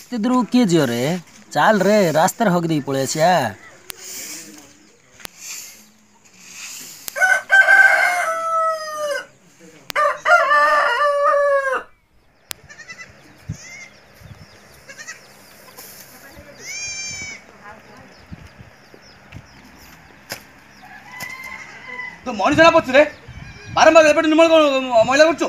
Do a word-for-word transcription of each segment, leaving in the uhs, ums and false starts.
एते दूर किए जियो रे चाल रे रास्ता हक दी पड़े छा तो मनीष ना पछरे बारंबार एपट निमल महिला करछु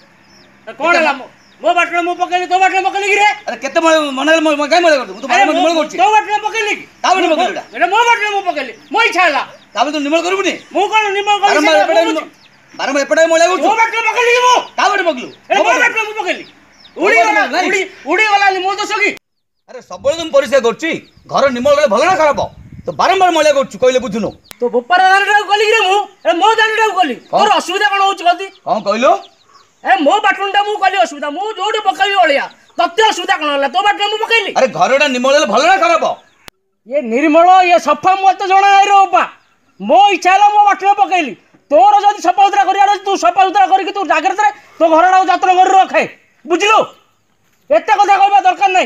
कोन हला मो बाटले मो पकेली तो बाटले पकेली कि रे अरे केते मने म गाय महिला करछु तो बारंबार निमल करछु तो बाटले पकेली ता बने पकेलीडा एटा मो बाटले मो पकेली मो इच्छा हला ता बने तो निमल करबुनी मो कोन निमल कर बारंबार एपट बारंबार एपट महिला करछु तो बाटले पकेली मो ता बने पकलु ए मो बाटले मो पकेली उड़ी गला उड़ी उड़ी गला मो दोष की अरे सबले तुम परिचय करछि घर निमल गले भलो ना खराब तो बारंबार महिला करछु कहले बुझुनो तो बोपर दानटा गली रे मु ए मो दानटा गली तोर असुविधा कोन होछ गलती कोन कहलो ए मो बाटुंडा मु गली असुविधा मु जोडी पकाई ओलिया तत्ते असुविधा कोन होला तो बाटले मु पकाईली अरे घरटा निमल गले भलो ना खराब ये निर्मल ये सफा मत जणा नाइ रे ओपा मो इच्छा हला मो बाटले पकाईली तोर जदी सफा उतरा करिया तू सफा उतरा करी कि तू जागृत रे तो घरडा जतन कर रखे बुझलो एते कथा कहबा दरकार नै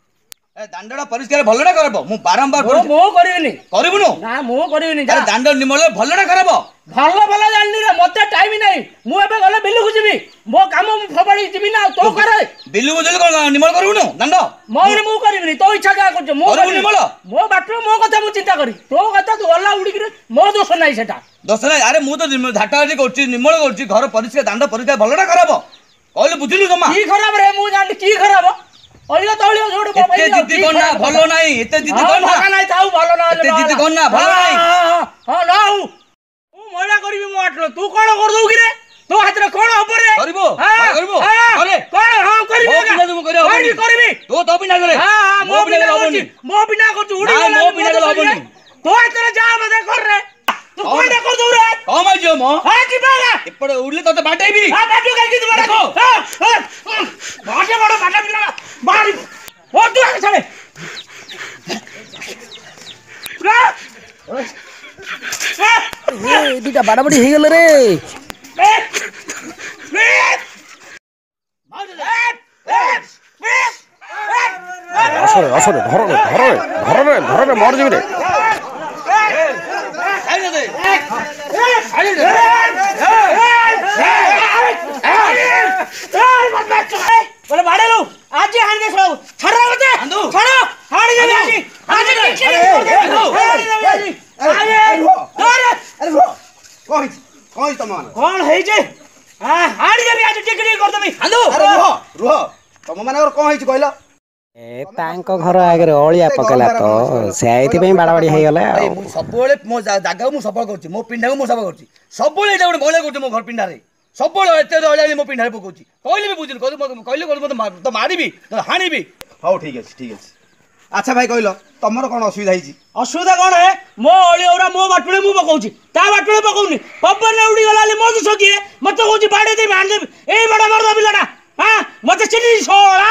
ए दांडा परिष्कार भलो ना करबो मु बारंबार मो मो करिवनी करबुनो ना मो करिवनी अरे दांडा निमल भलो ना करबो भलो भलो जाननी रे मते टाइम नै मु एबे गले बिल्लू को जीबी मो काम मु फबाडी जीबी ना तो करे बिल्लू बजल कोन निमल करबुनो दांडा मो रे मु करिवनी तो इच्छा जा करछ मो करबु निमल मो बाटरो मो कथा मु चिंता करी तो कथा तू गल्ला उडी रे मो दोष नै सेटा दोष नै अरे मु तो झाटाझाटी करछि निमल करछि घर परिष्कार दांडा परिष्कार भलो ना करबो कहले बुझिलु जमा की खराब रे मु जान की खराब ओलिया तोलिया जोड़ को एते जिद्दी कोन ना भलो नै एते जिद्दी कोन ना भलो नै थाउ भलो ना एते जिद्दी कोन ना भलो नै हां ना हूं मु महिला करबी मो आटलो तू कोन कर दउ कि रे तो हाथ रे कोन ऊपर रे करबो करबो अरे कोन हां करबी मो बिना तुम करे करबी करबी तो तो बिना करे हां हां मो बिना होबनी मो बिना करछु उडी ना मो बिना करे होबनी तो हाथ रे जा मते कर रे तू कोन कर दउ रे कम आ जो मो हां की बागा एपड़े उडले तो बाटेबी हां बाटो के की बड़ा को बाटे बड़ा बाटा बिना बाड़ी ओ तू आके चले ए दुटा बाड़ाबाड़ी हे गेल रे असरे असरे धर रे धर रे धर रे धर रे मर जिबे रे बोले बाड़े लो आज हां दे छो छड़ा मते छड़ा हाड़ी दे आज आज की आए अरे अरे कोई कोई तमान कौन है जे हां हाड़ी दे आज टिकड़ी कर दबी हांदो अरे रुह रुह तम मानकर कोन है कहलो ए तांको घर आगे ओलिया पकेला तो सेइति पे बाड़ाबाड़ी हे गेला मु सबले मो जागा मु सफा करछि मो पिंडा को मु सफा करछि सबले एटा गोटे महिला करछि मो घर पिंडा रे सबले एते ओलिया मो पिंडा रे पकोछि कहले भी बुझिन कहले कहले मत तो मारिबी तो हानिबी हाउ ठीक अछि ठीक अछि अच्छा भाई कहलो तमरो कोन असुविधा हिची असुविधा कोन है मो ओलिया मो बाटुले मु पकोछि ता बाटुले पकोउनी पवन ने उडी गलाले मो दुसो किए मत कहछि बाडे दे बांध दे ए बड़ा मरदा बिलाडा हां मत चिनी सोळा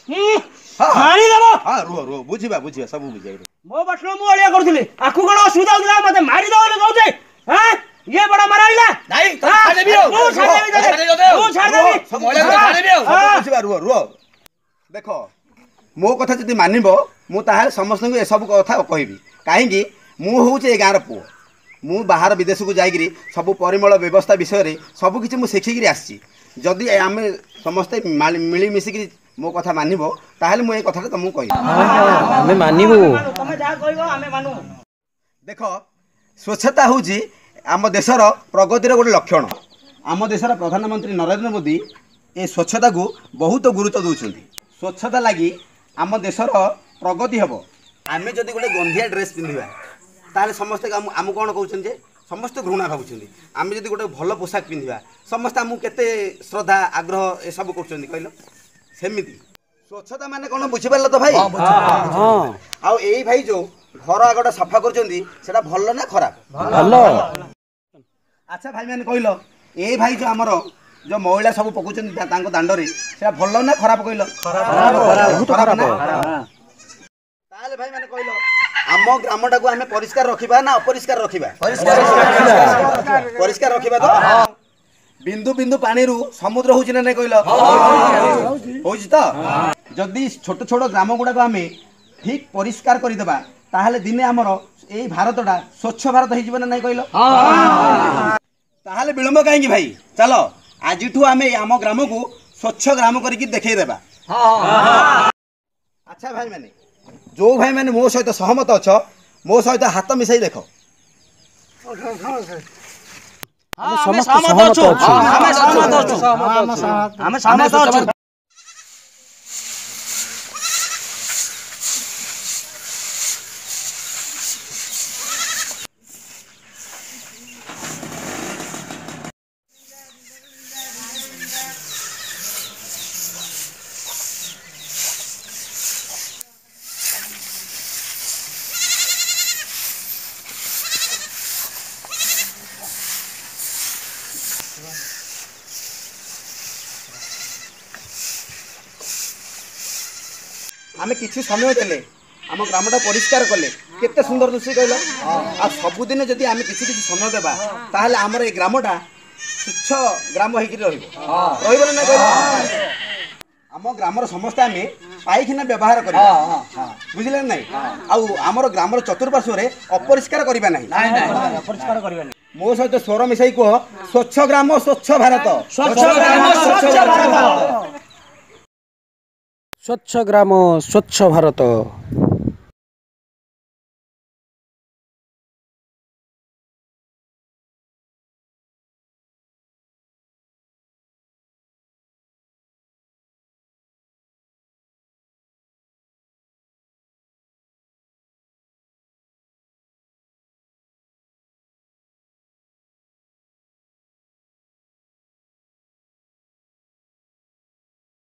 हानी देबो हां रुह रुह बुझिबा बुझिबा सब बुझिबा मो बाटलो मो ओलिया करथिले आखु कोन असुविधा होला मते मारि दो कहउछे हां ये बड़ा मराइला नहीं तो छाड़ देबी तू छाड़ देबी तू छाड़ देबी सब महिला छाड़ देबी सब बुझिबा रुह रुह देखो मो कथा जदि मानिबो मु ताहार समस्त को ए सब कथा कहबी काहेकि मु होउचे ए गार पु मु बाहर विदेश को जाइगिरी सब परिमल व्यवस्था विषय रे सब किछि मु सिखिगिरी आछि जदि आमे समस्त मिली मिसिगिरी मो कथा मानिबो ताहाले मु ए कथा तुमको कहि हमें मानिबो तमे जा कहबो हमें मानु देखो स्वच्छता होउची आम देशर प्रगतिर गोटे लक्षण आम देशर प्रधानमंत्री नरेंद्र मोदी ए स्वच्छता को बहुत गुरुत्व दौरान स्वच्छता लगी आम देशर प्रगति हम आम जदि गोटे गंधिया ड्रेस पिंधा ताले समस्ते आम कौन कहते समस्त घृणा भावुं आम जदि गोटे भल पोशाक पिंधा समस्त आमको केते श्रद्धा आग्रह ए सब कर कहल सेमती स्वच्छता माने कौन बुझीपार तो भाई आउ यही भाई जो घर आगटा सफा कर भल ना खराब भल अच्छा भाई मैंने कहल ए भाई जो आमर जो महिला सब पकाउछन दांडरे से भल ना खराब कहल खराब ताले भाई मैंने कहल आम ग्रामटा को आमे परिष्कार रखिबा ना अपरिष्कार रखिबा परिष्कार रखिबा तो बिंदु बिंदु पानी रु समुद्र होउछि ना नै कहल होउछि तो जदि छोट छोट ग्राम गुड़ाक आम ठीक परिष्कार करदेबा ताहले दिने आमर यही भारतटा स्वच्छ भारत हो ना कहल ताहले विलंब कहीं भाई चलो आज आम आम ग्राम को स्वच्छ ग्राम करके देखा अच्छा भाई मैंने जो भाई मैंने मो सहित सहमत अछ मो सहित हाथ मिसाई देख आम किसी समय देले आम ग्रामटा परिष्कार कले केते सुंदर दृश्य कहल आ सबुदिन जदि आम किसी किसी समय देबा ताहले आमर ए ग्रामटा स्वच्छ ग्राम होइकि रहइबो रहइबो ना कहल आम ग्रामर समस्त आम पाइखाना व्यवहार करबा बुझिले नै आ आमर ग्रामर चतुर्पार्श्व रे अपरिष्कार करबा नै अपरिष्कार करबा नै मो सहित स्वर मिसाई कह स्वच्छ ग्राम स्वच्छ भारत स्वच्छ ग्राम स्वच्छ भारत स्वच्छ ग्राम स्वच्छ भारत।